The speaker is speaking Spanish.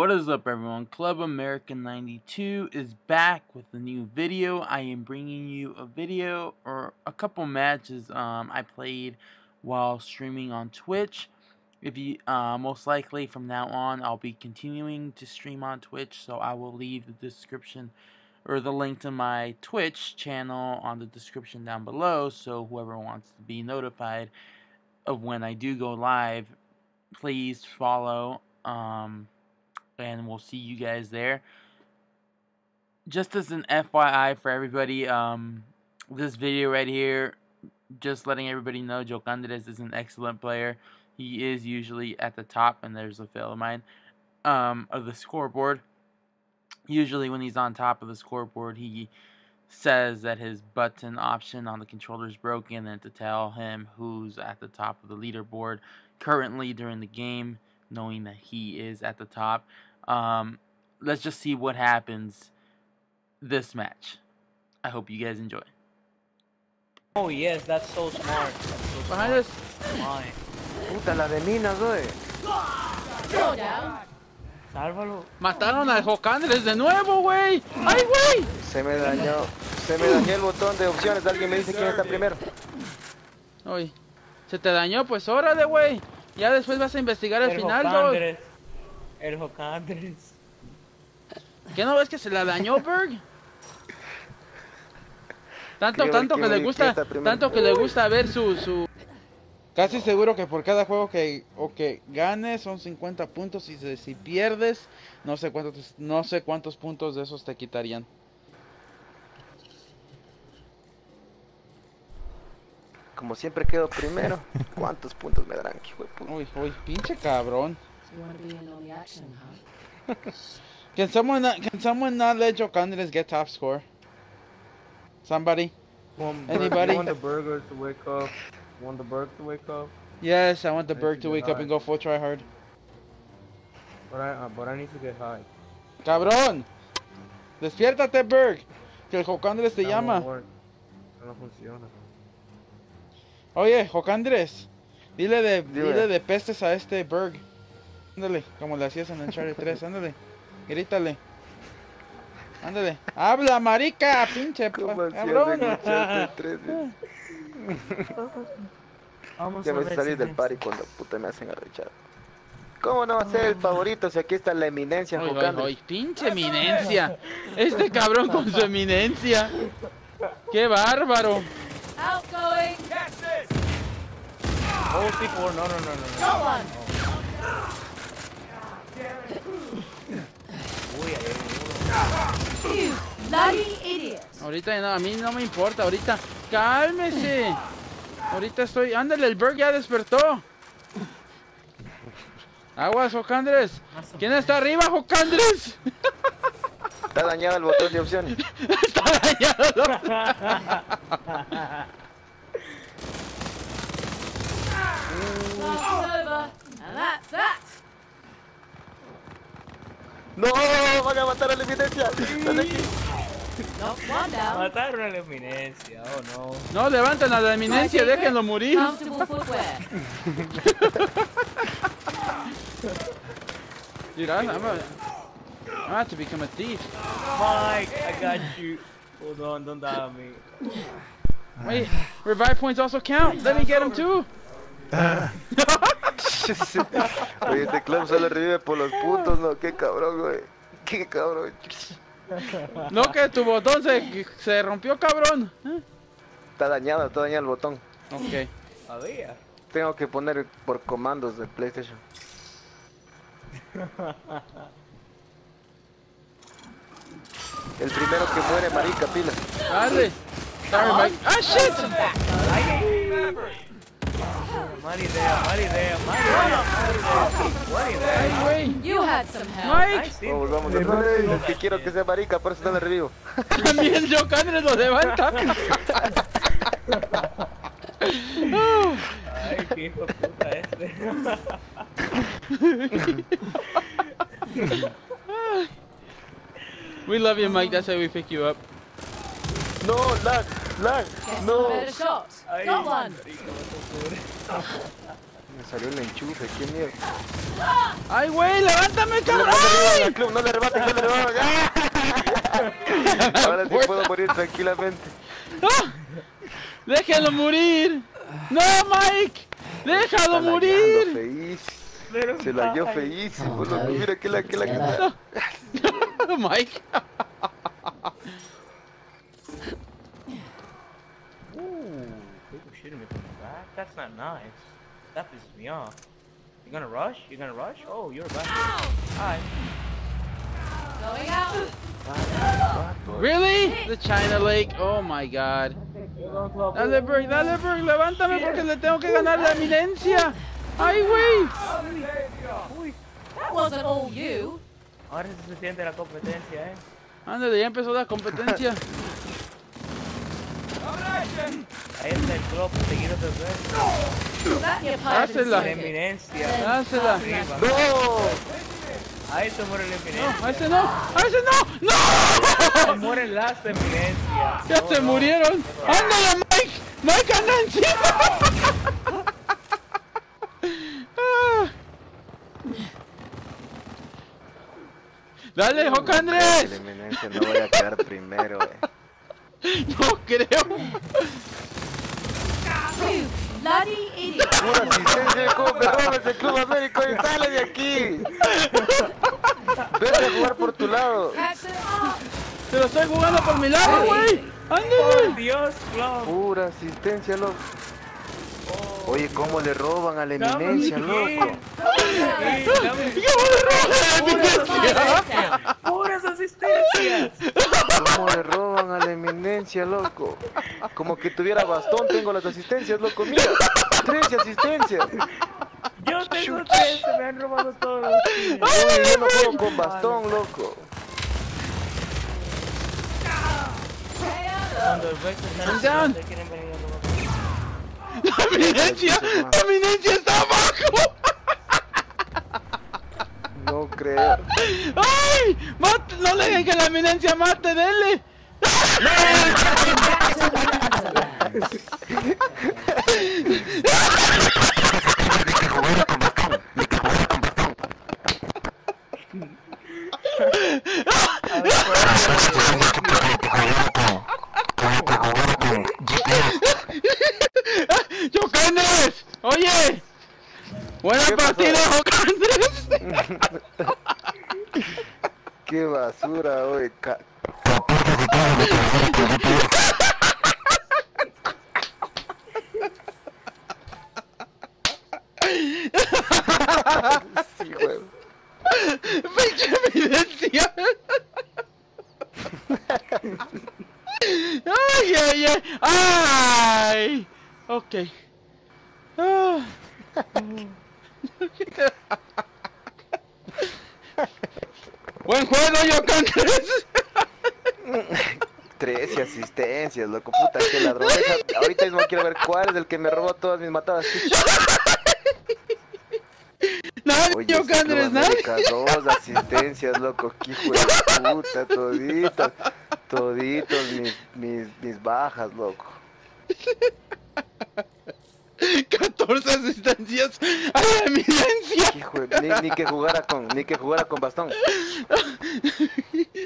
What is up, everyone? Club America 92 is back with a new video. I am bringing you a video or a couple matches I played while streaming on Twitch. If you most likely from now on I'll be continuing to stream on Twitch, so I will leave the description or the link to my Twitch channel on the description down below, so whoever wants to be notified of when I do go live, please follow. And we'll see you guys there. Just as an FYI for everybody, this video right here, just letting everybody know, Jocandres is an excellent player. He is usually at the top, and there's a fail of mine, of the scoreboard. Usually when he's on top of the scoreboard, he says that his button option on the controller is broken, and to tell him who's at the top of the leaderboard currently during the game, knowing that he is at the top. Let's just see what happens this match. I hope you guys enjoy. Oh yes, that's so smart. Behind us. Puta la de minas, güey. Sálvalo. Mataron a Jocandres de nuevo, güey. ¡Ay, güey! Se me dañó el botón de opciones. Alguien me dice quién está primero. Oye, se te dañó, pues órale, güey. Ya después vas a investigar el final, Jocandres. El Jocandres. ¿Qué no ves que se la dañó, Berg? Tanto que le gusta ver su... Casi seguro que por cada juego que ganes son 50 puntos, y si pierdes, no sé cuántos puntos de esos te quitarían. Como siempre quedo primero. ¿Cuántos puntos me darán? Uy, pinche cabrón. Can someone not let Jocandres get top score? Somebody? Anybody? You want the burger to wake up? Want the Berg to wake up? Yes, I want the Berg to wake up and go full try hard. But I need to get high. Cabrón, despiértate, Berg, que el Jocandres te llama. No funciona. Oye, Jocandres, dile de pestes a este Berg. Ándale, como le hacías en Uncharted 3, ándale, grítale. Ándale, habla, marica, pinche cabrón. Ya me salí del party cuando puta me hacen arrechar. ¿Cómo no va a ser el favorito si aquí está la eminencia jugando? Ay, pinche eminencia. Este cabrón con su eminencia. ¡Qué bárbaro! Oh, sí, por no. You bloody idiot. Ahorita no, a mí no me importa, ahorita. ¡Cálmese! Ahorita estoy... Ándale, el Berg ya despertó. Aguas, Jocandres. ¿Quién está arriba, Jocandres? Está dañado el botón de opciones. Está dañado. No, van a matar a la eminencia. Dale aquí. Mataron a la eminencia, oh no. No, levanten a la eminencia, déjenlo morir. Dude, I'm about to become a thief. Mike, I got you. Hold on, don't die on me. Wait, revive points also count. Let me get him too. Oye, este club solo revive por los puntos, ¿no? Qué cabrón, güey. Qué cabrón. No, que tu botón se rompió, cabrón. Está dañado el botón. Ok. Había. Tengo que poner por comandos de PlayStation. El primero que muere, marica, pila. Dale. Sorry, Mike. Ah, shit. Mala idea. Ay, güey. You had some help. Mike. Vamos, es que quiero que sea marica, por eso no le revivo. También Jocandres lo levanta. Ay, qué hijo de puta este. We love you, Mike. That's how we pick you up. No, lag, Guess no. better shot. Got one. Me salió el enchufe, qué mierda. ¡Ay, güey! ¡Levántame, No cabrón! le rebaten al club, no le rebaten, no le rebaten. Ahora sí puedo morir tranquilamente. ¡Ah! ¡Déjalo morir! ¡No, Mike! ¡Déjalo Está morir! lagueando feísimo. Se la dio feísimo, loco. Mira que la quita. Mike. Ooh, people shooting me from the back. That's not nice. That pisses me off. You gonna rush? You gonna rush? Oh, you're back. Alright. Going out. Really? The China Lake. Oh my god. Dale, Berg, levántame porque le tengo que ganar la eminencia. ¡Ay, güey! That wasn't all you. Ahora se siente la competencia, Ándale, ya empezó la competencia. Ahí está el club, seguido de ver. That your pipe Dásela. La eminencia. Dásela. Arriba. ¡No! Ahí se muere la eminencia. ¡A ese no! ¡A ese no! ¡No! Se mueren las eminencias. ¡Ya se murieron! ¡Ándale, Mike! ¡Mike anda encima! Ah. Dale, Joc La Andrés. eminencia no voy a quedar primero, No creo. You bloody idiot. Pura asistencia, ¿cómo me robas el Club América y sale de aquí? Vete a jugar por tu lado. Jackson up. Te lo estoy jugando por mi lado, güey. Por Ándale. Dios, club. Pura asistencia, loco. Oye, ¿cómo le roban a la Dame eminencia, un loco? kill. Dame ¿Cómo le roban la eminencia? puras asistencias. ¿Cómo le roban a la eminencia, loco? Como que tuviera bastón, tengo las asistencias, loco. Mira, 13 asistencias. Yo tengo 3, se me han robado todos los kills. Uy, yo no juego con bastón, loco. Cuando el Vector está Down. se quieren venir a robar. La eminencia está abajo. No creo. ¡Ay! ¡Mate! ¡No le dejen que la eminencia mate! ¡Denle! ¡Joc Andrés! ¡Oye! ¡Buena ¿Qué pasó? partida, Joc Andrés! Qué basura, oye. Sí, güey. ¡Pinche eminencia! ¡Ay, ay, ay! ¡Ay! Ok. Ah. ¡Buen juego, Joc Andrés! 13 asistencias, loco, puta, que ladrón. Ahorita mismo quiero ver cuál es el que me robó todas mis matadas. Nadie, Oye, Joc este Andrés, Club nadie. América, 2 asistencias, loco, que hijo de puta, toditos mis bajas, loco. 14 asistencias a la eminencia. Hijo de, ni que jugara con bastón.